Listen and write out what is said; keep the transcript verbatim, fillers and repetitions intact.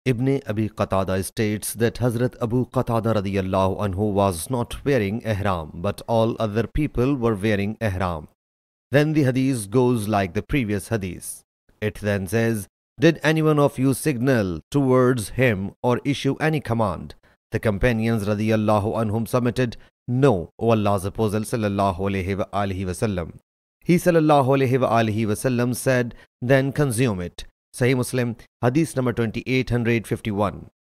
Ibn Abi Qatada states that Hazrat Abu Qatada radiyallahu anhu was not wearing ihram, but all other people were wearing ihram. Then the hadith goes like the previous hadith. It then says, "Did anyone of you signal towards him or issue any command?" The companions radiyallahu anhum submitted, "No, O Allah's Apostle sallallahu alayhi wa alihi wasallam." He sallallahu alayhi wa alihi wasallam said, "Then consume it." Sahih Muslim Hadith number twenty-eight fifty-one.